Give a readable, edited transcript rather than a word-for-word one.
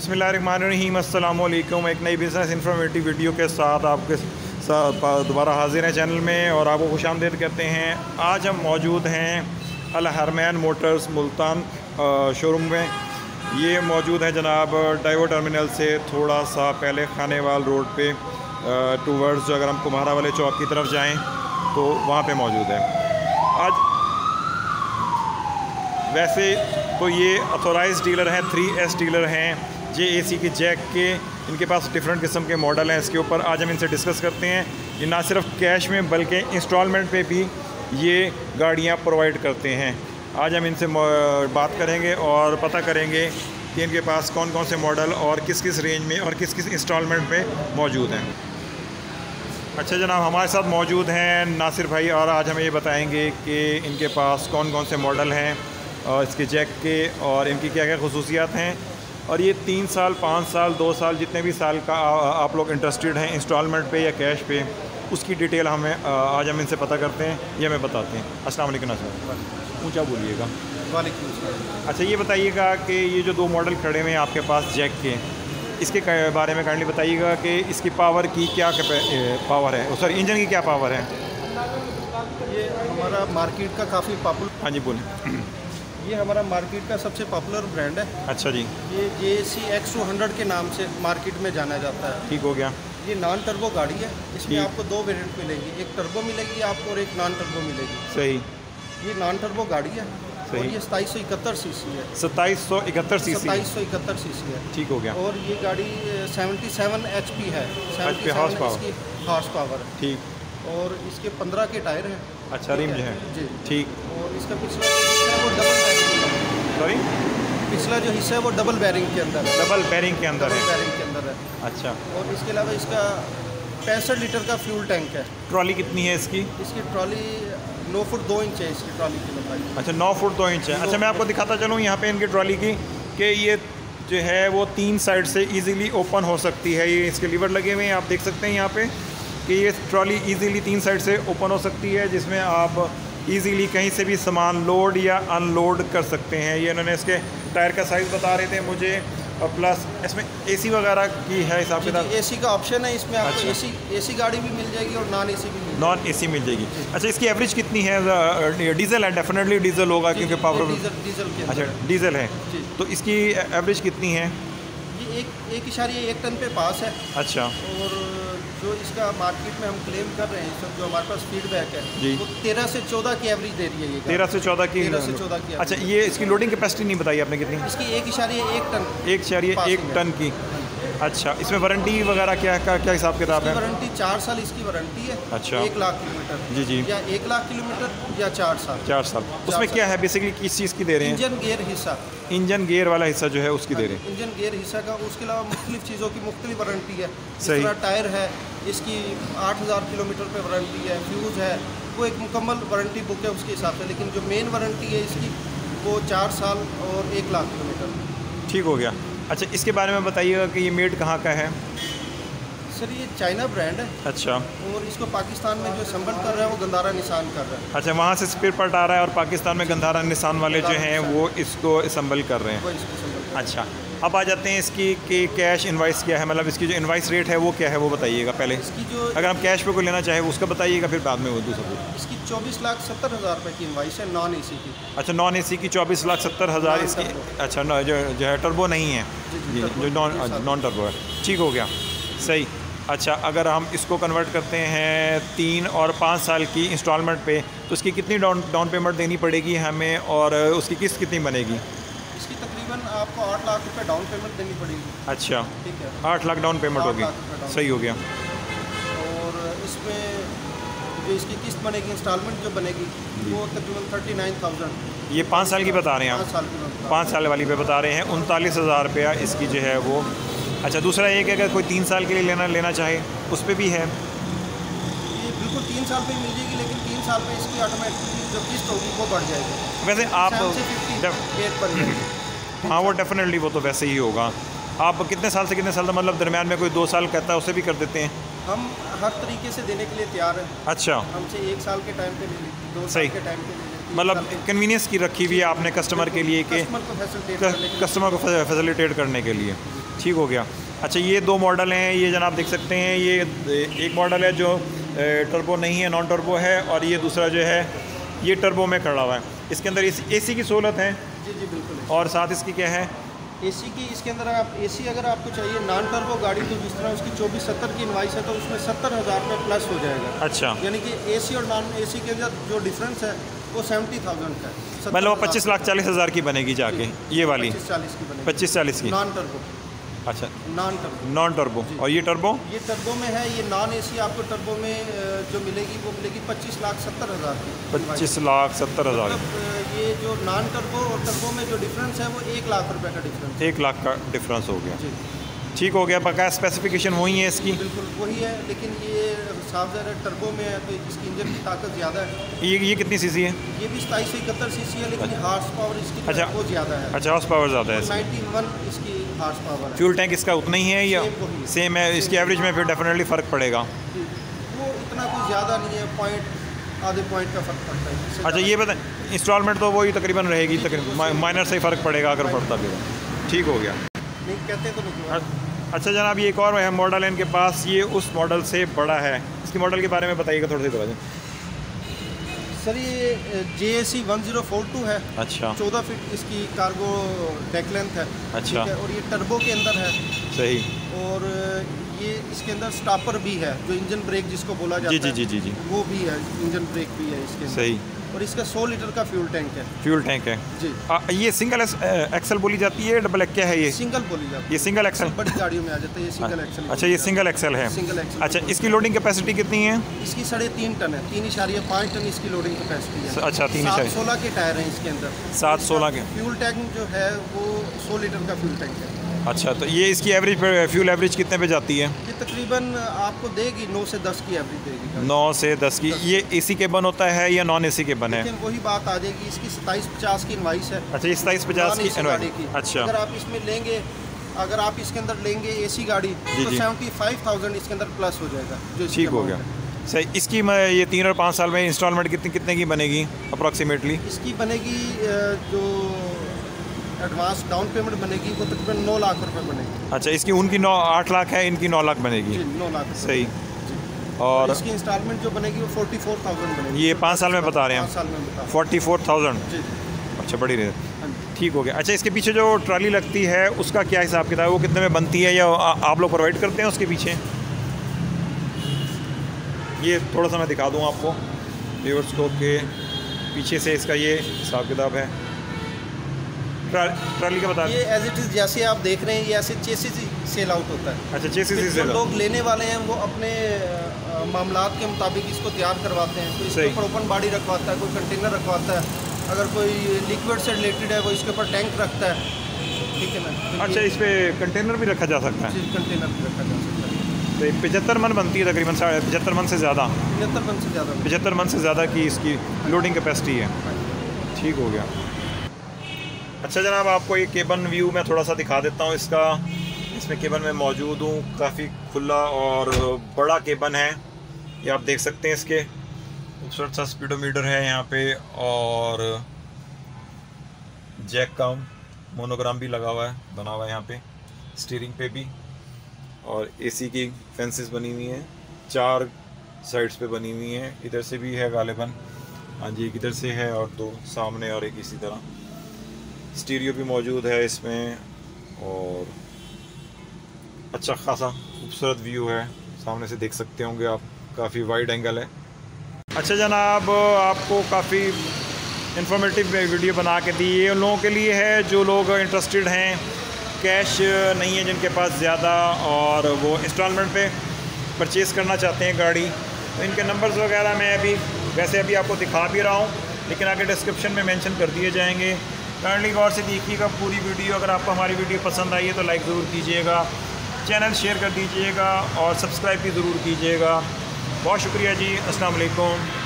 बिस्मिल्लाहिर्रहमानिर्रहीम, अस्सलाम वालेकुम। एक नई बिज़नेस इन्फॉर्मेटिव वीडियो के साथ आपके साथ दोबारा हाजिर हैं चैनल में और आपको खुशामदीद कहते हैं। आज हम मौजूद हैं अल हरमैन मोटर्स मुल्तान शोरूम में। ये मौजूद है जनाब डाइवो टर्मिनल से थोड़ा सा पहले खानेवाल रोड पे टूवर्ड्स, अगर हम कुम्हारा वाले चौक की तरफ जाएँ तो वहाँ पे मौजूद है। आज वैसे तो ये ऑथोराइज़ डीलर हैं, 3S डीलर हैं JAC के जैक के। इनके पास डिफरेंट किस्म के मॉडल हैं। इसके ऊपर आज हम इनसे डिस्कस करते हैं। ये ना सिर्फ कैश में बल्कि इंस्टॉलमेंट पे भी ये गाड़ियाँ प्रोवाइड करते हैं। आज हम इनसे बात करेंगे और पता करेंगे कि इनके पास कौन कौन से मॉडल और किस किस रेंज में और किस किस इंस्टॉलमेंट पे मौजूद हैं। अच्छा जनाब, हमारे साथ मौजूद हैं नासिर भाई और आज हमें ये बताएँगे कि इनके पास कौन कौन से मॉडल हैं और इसके जैक के और इनकी क्या क्या खसूसियात हैं। और ये 3 साल, 5 साल, 2 साल, जितने भी साल का आप लोग इंटरेस्टेड हैं इंस्टॉलमेंट पे या कैश पे, उसकी डिटेल हमें आज हम इनसे पता करते हैं, ये हमें बताते हैं। अस्सलाम वालेकुम नासिर, ऊंचा बोलिएगा। वालेकुम सलाम। अच्छा ये बताइएगा कि ये जो 2 मॉडल खड़े हुए हैं आपके पास जैक के, इसके बारे में काइंडली बताइएगा कि इसकी पावर की क्या पावर है, सॉरी इंजन की क्या पावर है। ये हमारा मार्केट का काफ़ी पॉपुलर, हाँ जी बोलें। ये हमारा मार्केट का सबसे पॉपुलर ब्रांड है। अच्छा जी। ये JAC X200 के नाम से मार्केट में जाना जाता है। ठीक हो गया। ये नॉन टर्बो गाड़ी है। इसमें आपको 2 वेरिएंट मिलेगी, एक टर्बो मिलेगी आपको और एक नॉन टर्बो मिलेगी। सही। ये नॉन टर्बो गाड़ी है। सही। और ये 2771 सीसी है। 2771 सीसी। 2771 सीसी है। ठीक हो गया। और ये गाड़ी 77 HP है। 77 हॉर्स पावर। ठीक। और इसके 15 के टायर हैं। अच्छा रिम जो है जी ठीक। और इसका पिछला जो हिस्सा है वो डबल बैरिंग, सॉरी पिछला जो हिस्सा है वो डबल बैरिंग के अंदर है। डबल बैरिंग के अंदर है। बैरिंग के अंदर है। अच्छा। और इसके अलावा इसका 65 लीटर का फ्यूल टैंक है। ट्रॉली कितनी है इसकी? इसकी ट्रॉली 9 फुट 2 इंच है इसकी ट्रॉली की लंबाई। अच्छा 9 फुट 2 इंच है। अच्छा मैं आपको दिखाता चलूँ यहाँ पे इनकी ट्रॉली की कि ये जो है वो 3 साइड से ईज़िली ओपन हो सकती है। ये इसके लीवर लगे हुए हैं, आप देख सकते हैं यहाँ पे कि ये ट्रॉली इजीली 3 साइड से ओपन हो सकती है, जिसमें आप इजीली कहीं से भी सामान लोड या अनलोड कर सकते हैं। ये इन्होंने इसके टायर का साइज़ बता रहे थे मुझे, और प्लस इसमें AC वगैरह की है हिसाब किताब। AC का ऑप्शन है इसमें आपको। अच्छा। AC गाड़ी भी मिल जाएगी और नॉन AC भी मिल जाएगी। नॉन AC मिल जाएगी। अच्छा इसकी एवरेज कितनी है? डीजल है, डेफिनेटली डीजल होगा क्योंकि पावर डीजल के। अच्छा डीजल है तो इसकी एवरेज कितनी है? ये 1.1 टन पे पास है। अच्छा। और जो इसका मार्केट में हम क्लेम कर रहे हैं, सब जो हमारे पास फीडबैक है जी, वो 13 से 14 की एवरेज दे रही है। ये 13 से 14 की। 13 से 14 की। अच्छा ये इसकी लोडिंग कैपेसिटी नहीं बताई आपने कितनी? इसकी 1.1 टन। 1.1 टन की। अच्छा इसमें वारंटी वगैरह क्या हिसाब किताब है? वारंटी 4 साल इसकी वारंटी है। अच्छा। 1 लाख किलोमीटर। जी जी। या 1 लाख किलोमीटर या 4 साल। 4 साल। उसमें क्या है बेसिकली, किस चीज़ की दे रहे हैं? इंजन गियर हिस्सा। इंजन गियर वाला हिस्सा जो है उसकी दे रहे हैं। इंजन गियर हिस्सा का। उसके अलावा मुख्तलिफ चीज़ों की मुख्तलिफ वारंटी है। सही। टायर है इसकी 8000 किलोमीटर पे वारंटी है। फ्यूज़ है, वो एक मुकम्मल वारंटी बुक है उसके हिसाब से। लेकिन जो मेन वारंटी है इसकी वो 4 साल और 1 लाख किलोमीटर। ठीक हो गया। अच्छा इसके बारे में बताइएगा कि ये मेड कहाँ का है? सर ये चाइना ब्रांड है। अच्छा। और इसको पाकिस्तान में जो असम्बल कर रहा है वो गंधारा निशान कर रहा है। अच्छा वहाँ से स्पेयर पार्ट आ रहा है और पाकिस्तान में गंधारा निशान वाले जो हैं वो इसको असम्बल कर रहे हैं। अच्छा अब आ जाते हैं इसकी कि कैश इनवाइस क्या है, मतलब इसकी जो इनवाइस रेट है वो क्या है वो बताइएगा पहले। इसकी जो अगर हम कैश पे कोई लेना चाहे उसका बताइएगा, फिर बाद में वो दूसरा। इसकी 24,70,000 रुपये की इनवाइस है नॉन AC की। अच्छा नॉन AC की 24,70,000 इसकी। अच्छा जो है टर्बो नहीं है जी, जो नॉन टर्बो है। ठीक हो गया, सही। अच्छा अगर हम इसको कन्वर्ट करते हैं 3 और 5 साल की इंस्टॉलमेंट पे तो इसकी कितनी डाउन पेमेंट देनी पड़ेगी हमें और उसकी किस्त कितनी बनेगी? इसकी तकरीबन आपको 8 लाख रुपये डाउन पेमेंट देनी पड़ेगी। अच्छा ठीक है। 8 लाख डाउन पेमेंट होगी। सही हो गया। और इसमें जो इसकी किस्त बनेगी, इंस्टॉलमेंट जो बनेगी वो तकरीबन 39,000। ये 5 साल की बता रहे हैं 5 आप? साल की। 5 साल वाली पे बता रहे हैं 39,000 रुपया इसकी जो है वो। अच्छा दूसरा ये कि अगर कोई 3 साल के लिए लेना चाहे उस पर भी है? ये बिल्कुल 3 साल पे मिल जाएगी, लेकिन 3 साल में इसकी ऑटोमेटिकली जो किस्त होगी वो बढ़ जाएगी। वैसे आप हाँ वो डेफिनेटली वो तो वैसे ही होगा। आप कितने साल से कितने साल तक, मतलब दरमियान में कोई 2 साल कहता है उसे भी कर देते हैं? हम हर तरीके से देने के लिए तैयार हैं। अच्छा हमसे 1 साल के टाइम पे ले लेते, 2 साल के टाइम पे ले लेते, मतलब कन्वीनियंस की रखी हुई है आपने कस्टमर के लिए कि कस्टमर को फैसिलिटेट करने के लिए। ठीक हो गया। अच्छा ये दो मॉडल हैं, ये जनाब देख सकते हैं, ये एक मॉडल है जो टर्बो नहीं है, नॉन टर्बो है, और ये दूसरा जो है ये टर्बो में खड़ा हुआ है। इसके अंदर इस AC की सहूलत है? जी जी बिल्कुल। और साथ इसकी क्या है? AC की इसके अंदर आप AC अगर आपको चाहिए नॉन टर्बो गाड़ी, तो जिस तरह उसकी 2470 की इनवाइस है, तो उसमें 70,000 रुपये प्लस हो जाएगा। अच्छा, यानी कि AC और नॉन AC के अंदर जो डिफरेंस है वो 70,000 का है। मतलब वो 25,40,000 की बनेगी जाके, ये वाली 25-40 की बनेगी, 25-40 की नॉन टर्बो। अच्छा, नॉन टर्बो। और ये टर्बो? ये टर्बो में है। ये नॉन AC आपको टर्बो में जो मिलेगी वो मिलेगी 25,70,000 की। 25,70,000। मतलब ये जो नॉन टर्बो और टर्बो में जो डिफरेंस है वो 1 लाख रुपए का डिफरेंस। 1 लाख का डिफरेंस हो गया। जी ठीक हो गया। बकाया स्पेसिफिकेशन वही है इसकी? बिल्कुल वही है, लेकिन ये साफ ज़ाहिर है टर्बो में है तो इसकी इंजन की ताकत ज़्यादा है। ये कितनी सीसी है? ये भी 2771 सीसी है, लेकिन हार्स पावर इसकी अच्छा, बहुत ज़्यादा है। अच्छा, हॉर्स पावर ज़्यादा है इसकी। 91 इसकी हार्स पावर है। फ्यूल टैंक इसका उतना ही है या सेम है? इसकी एवरेज में फिर डेफिनेटली फ़र्क पड़ेगा। वो इतना कुछ ज़्यादा नहीं है, आधे पॉइंट का फ़र्क पड़ता है। अच्छा ये बताएं, इंस्टॉलमेंट तो वही तकरीबन रहेगी, तकरीबन माइनर से ही फ़र्क पड़ेगा अगर पड़ता भी। ठीक हो गया। नहीं कहते तो नहीं। अच्छा जनाब, ये एक और है मॉडल है इनके पास, ये उस मॉडल से बड़ा है। इसकी मॉडल के बारे में बताइएगा थोड़ी सी तरह से। सर ये JAC 1042 है। अच्छा, 14 फीट इसकी कार्गो डेक लेंथ है। अच्छा, और ये टर्बो के अंदर है। सही। और ये इसके अंदर स्टॉपर भी है, जो इंजन ब्रेक जिसको बोला जाता है। जी जी जी, वो भी है, इंजन ब्रेक भी है इसके अंदर। सही। और इसका 100 लीटर का फ्यूल टैंक है। फ्यूल टैंक है जी। ये सिंगल एक्सल बोली जाती है, डबल क्या है ये? सिंगल बोली जाती है। ये सिंगल एक्सल बड़ी गाड़ियों में आ जाता है ये सिंगल एक्सल। अच्छा, ये सिंगल एक्सल है। Single axle. अच्छा, इसकी लोडिंग कैपेसिटी कितनी है? इसकी 3.5 टन है, 3.5 टन इसकी लोडिंग कैपेसिटी है। अच्छा, 716 के टायर हैं इसके अंदर। 716 के। फ्यूल टैंक जो है वो 100 लीटर का फ्यूल टैंक है। अच्छा, तो ये इसकी एवरेज फ्यूल एवरेज कितने पे जाती है? ये तकरीबन आपको देगी 9 से 10 की एवरेज देगी। 9 से 10 की। ये AC के बन होता है या नॉन AC के बन है? लेकिन वही बात आ जाएगी, इसकी 2750 की इनवाइस है। अच्छा, ये 2750 की इनवाइस। अच्छा, अगर आप इसमें लेंगे, अगर आप इसके अंदर लेंगे AC गाड़ी तो 75,000 इसके अंदर प्लस हो जाएगा। जो ठीक हो गया। सही। इसकी ये 3 और 5 साल में इंस्टॉलमेंट कितने की बनेगी अप्रॉक्सीमेटली? इसकी बनेगी जो एडवांस डाउन पेमेंट बनेगी वो तकरीबन 9 लाख रुपए बनेगी। अच्छा, इसकी उनकी 8 लाख है, इनकी 9 लाख बनेगी। 9 लाख। सही। और इसकी इंस्टॉलमेंट जो बनेगी वो 44,000 बनेगी। ये 5 साल में बता रहे हैं? 5 साल में बता 44,000। जी। अच्छा, बड़ी रेट। ठीक हो गया। अच्छा, इसके पीछे जो ट्राली लगती है उसका क्या हिसाब किताब है? वो कितने में बनती है या आप लोग प्रोवाइड करते हैं उसके पीछे? ये थोड़ा सा मैं दिखा दूँ आपको व्यूअर्स को कि पीछे से इसका ये हिसाब किताब है। ट्राली का बता। ये एज इट इज़ जैसे आप देख रहे हैं, ये ऐसे चेसिस सेल आउट होता है। अच्छा, चेसिस जो लोग लेने वाले हैं वो अपने मामलात के मुताबिक इसको तैयार करवाते हैं। तो इसके ऊपर ओपन बॉडी रखवाता है, कोई कंटेनर रखवाता है, अगर कोई लिक्विड से रिलेटेड है वो इसके ऊपर टैंक रखता है। ठीक है ना? अच्छा, इस पर कंटेनर भी रखा जा सकता है? कंटेनर भी रखा जा सकता है। तो 75 मन बनती है तकरीबन, 75 मन से ज़्यादा। 75 मन से ज़्यादा। 75 मन से ज़्यादा की इसकी लोडिंग कैपेसिटी है। ठीक हो गया। अच्छा जनाब, आपको एक केबन व्यू मैं थोड़ा सा दिखा देता हूँ इसका। इसमें केबन में मौजूद हूँ, काफ़ी खुला और बड़ा केबन है। ये आप देख सकते हैं। इसके खूबसूरत सा स्पीडोमीटर है यहाँ पे, और जैक का मोनोग्राम भी लगा हुआ है, बना हुआ है यहाँ पे, स्टीयरिंग पे भी। और AC की फेंसेस बनी हुई हैं, 4 साइड्स पे बनी हुई हैं। इधर से भी है गालिबन, हाँ जी, एक इधर से है और 2 सामने और एक इसी तरह। स्टीरियो भी मौजूद है इसमें, और अच्छा खासा खूबसूरत व्यू है, सामने से देख सकते होंगे आप, काफ़ी वाइड एंगल है। अच्छा जनाब, आपको काफ़ी इंफॉर्मेटिव वीडियो बना के दी। ये उन लोगों के लिए है जो लोग इंटरेस्टेड हैं, कैश नहीं है जिनके पास ज़्यादा, और वो इंस्टॉलमेंट पे परचेज़ करना चाहते हैं गाड़ी। तो इनके नंबर्स वगैरह मैं वैसे अभी आपको दिखा भी रहा हूँ, लेकिन आगे डिस्क्रिप्शन में मेंशन कर दिए जाएंगे। काइंडली गौर से देखिएगा पूरी वीडियो। अगर आपको हमारी वीडियो पसंद आई है तो लाइक ज़रूर कीजिएगा, चैनल शेयर कर दीजिएगा और सब्सक्राइब भी ज़रूर कीजिएगा। बहुत शुक्रिया जी। अस्सलाम वालेकुम।